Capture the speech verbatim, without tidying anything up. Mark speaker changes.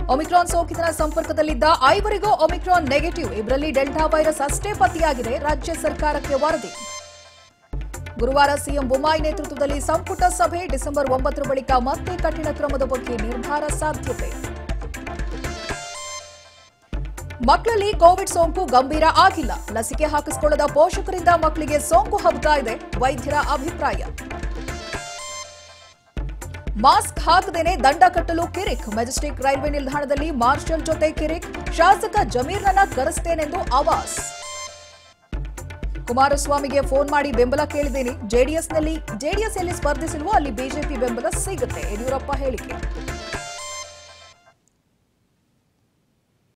Speaker 1: Omicron ಸೋಂಕಿತರ ಸಂಪರ್ಕದಲ್ಲಿದ್ದ ಐವರಿಗೂ ಒಮಿಕ್ರಾನ್ ನೆಗೆಟಿವ್. ಇಬ್ಬರಲ್ಲಿ ಡೆಲ್ಟಾ ವೈರಸ್ ಅಷ್ಟೇ ಪತ್ತೆಯಾಗಿದೆ. ರಾಜ್ಯ ಸರ್ಕಾರಕ್ಕೆ ವರದಿ. ಗುರುವಾರ ಸಿಎಂ ಬೊಮ್ಮಾಯಿ ನೇತೃತ್ವದಲ್ಲಿ ಸಂಪುಟ ಸಭೆ. ಡಿಸೆಂಬರ್ ಒಂಬತ್ತರ ಬಳಿಕ ಮತ್ತೆ ಕಠಿಣ ಕ್ರಮದ ಬಗ್ಗೆ ನಿರ್ಧಾರ ಸಾಧ್ಯತೆ. ಮಕ್ಕಳಲ್ಲಿ ಕೋವಿಡ್ ಸೋಂಕು ಗಂಭೀರ ಆಗಿಲ್ಲ. ಲಸಿಕೆ ಹಾಕಿಸಿಕೊಳ್ಳದ ಪೋಷಕರಿಂದ ಮಕ್ಕಳಿಗೆ ಸೋಂಕು ಹಬ್ಬುತ್ತಾ ಇದೆ. ವೈದ್ಯರ ಅಭಿಪ್ರಾಯ. ಮಾಸ್ಕ್ ಹಾಕದೇನೆ ದಂಡ ಕಟ್ಟಲು ಕಿರಿಕ್. ಮೆಜೆಸ್ಟಿಕ್ ರೈಲ್ವೆ ನಿಲ್ದಾಣದಲ್ಲಿ ಮಾರ್ಷಲ್ ಜೊತೆ ಕಿರಿಕ್. ಶಾಸಕ ಜಮೀರ್ನನ್ನ ಕರೆಸ್ತೇನೆಂದು ಆವಾಸ್. ಕುಮಾರಸ್ವಾಮಿಗೆ ಫೋನ್ ಮಾಡಿ ಬೆಂಬಲ ಕೇಳಿದ್ದೇನೆ. ಜೆಡಿಎಸ್ನಲ್ಲಿ ಜೆಡಿಎಸ್ ಎಲ್ಲಿ ಸ್ಪರ್ಧಿಸಿಲ್ವೋ ಅಲ್ಲಿ ಬಿಜೆಪಿ ಬೆಂಬಲ ಸಿಗುತ್ತೆ. ಯಡಿಯೂರಪ್ಪ ಹೇಳಿಕೆ.